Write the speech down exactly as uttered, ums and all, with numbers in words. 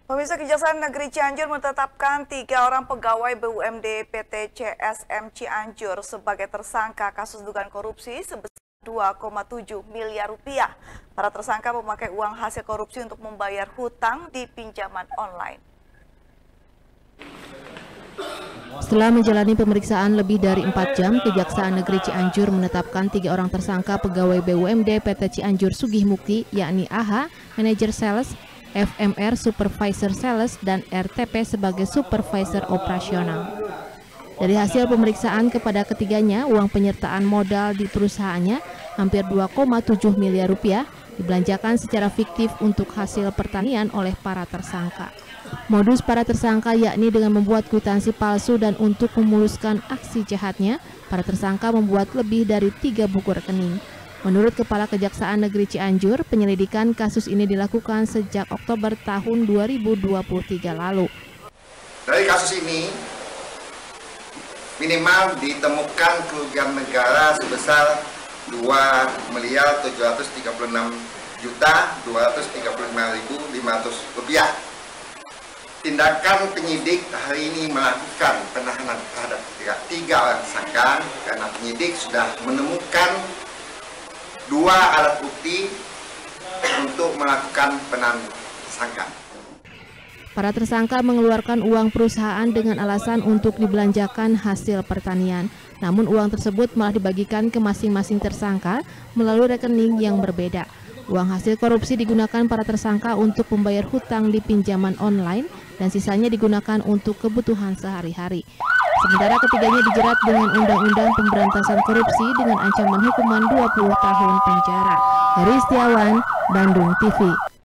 Pemirsa, Kejaksaan Negeri Cianjur menetapkan tiga orang pegawai B U M D P T C S M Cianjur sebagai tersangka kasus dugaan korupsi sebesar dua koma tujuh miliar rupiah. Para tersangka memakai uang hasil korupsi untuk membayar hutang di pinjaman online. Setelah menjalani pemeriksaan lebih dari empat jam, Kejaksaan Negeri Cianjur menetapkan tiga orang tersangka pegawai B U M D P T Cianjur Sugih Mukti, yakni A H, manajer sales, F M R Supervisor Sales, dan R T P sebagai Supervisor Operasional. Dari hasil pemeriksaan kepada ketiganya, uang penyertaan modal di perusahaannya hampir dua koma tujuh miliar rupiah dibelanjakan secara fiktif untuk hasil pertanian oleh para tersangka. Modus para tersangka yakni dengan membuat kwitansi palsu, dan untuk memuluskan aksi jahatnya, para tersangka membuat lebih dari tiga buku rekening. Menurut Kepala Kejaksaan Negeri Cianjur, penyelidikan kasus ini dilakukan sejak Oktober tahun dua ribu dua puluh tiga lalu. Dari kasus ini, minimal ditemukan kerugian negara sebesar dua miliar tujuh ratus tiga puluh enam juta dua ratus tiga puluh lima ribu lima ratus rupiah. Tindakan penyidik hari ini melakukan penahanan terhadap tiga orang tersangka karena penyidik sudah menemukan dua alat bukti untuk melakukan penahanan tersangka. Para tersangka mengeluarkan uang perusahaan dengan alasan untuk dibelanjakan hasil pertanian. Namun uang tersebut malah dibagikan ke masing-masing tersangka melalui rekening yang berbeda. Uang hasil korupsi digunakan para tersangka untuk membayar hutang di pinjaman online dan sisanya digunakan untuk kebutuhan sehari-hari. Sementara ketiganya dijerat dengan Undang-Undang Pemberantasan Korupsi dengan ancaman hukuman dua puluh tahun penjara. Heri Setiawan, Bandung T V.